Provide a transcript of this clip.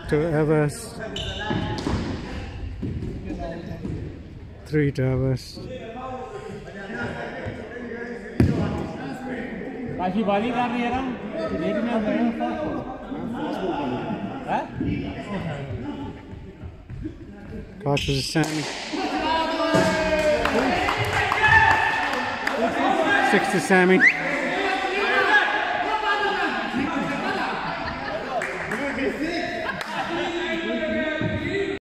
to Everest. 3 to Everest. Kashi बाली कर रही है ना देखने Gosh, was a Sammy. 6 to Sammy.